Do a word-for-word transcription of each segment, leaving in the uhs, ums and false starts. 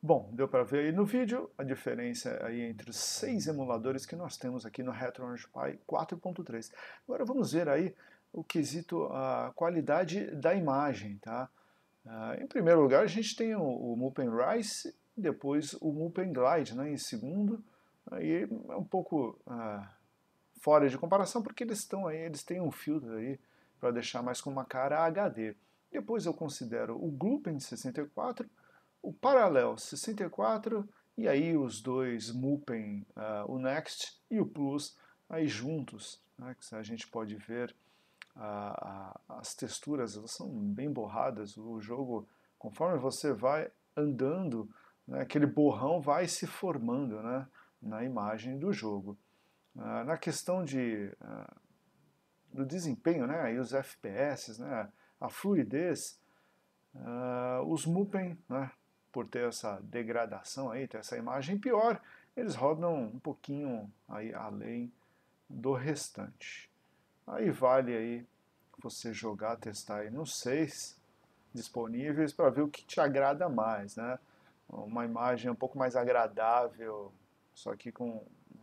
Bom, deu para ver aí no vídeo a diferença aí entre os seis emuladores que nós temos aqui no Retro Orange Pi quatro ponto três. Agora vamos ver aí o quesito, a qualidade da imagem, tá? Uh, em primeiro lugar, a gente tem o, o Mupen Rise, depois o Mupen Glide, né, em segundo. Aí é um pouco uh, fora de comparação, porque eles estão aí, eles têm um filtro aí para deixar mais com uma cara H D. Depois eu considero o Glupen sessenta e quatro, o Parallel sessenta e quatro e aí os dois Mupen, uh, o Next e o Plus, aí juntos, né, que a gente pode ver a, a, as texturas, elas são bem borradas, o jogo, conforme você vai andando, né, aquele borrão vai se formando, né, na imagem do jogo. Uh, na questão de, uh, do desempenho, né, aí os F P S, né, a fluidez, uh, os Mupen, né, por ter essa degradação aí, ter essa imagem pior, eles rodam um pouquinho aí além do restante. Aí vale aí você jogar, testar aí nos seis disponíveis para ver o que te agrada mais, né? Uma imagem um pouco mais agradável, só que com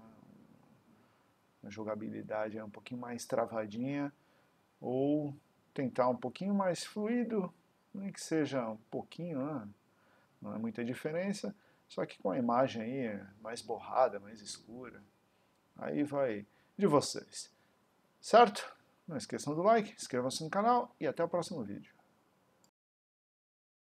uma jogabilidade um pouquinho mais travadinha, ou tentar um pouquinho mais fluido, nem que seja um pouquinho, né? Não é muita diferença, só que com a imagem aí mais borrada, mais escura. Aí vai de vocês. Certo? Não esqueçam do like, inscrevam-se no canal e até o próximo vídeo.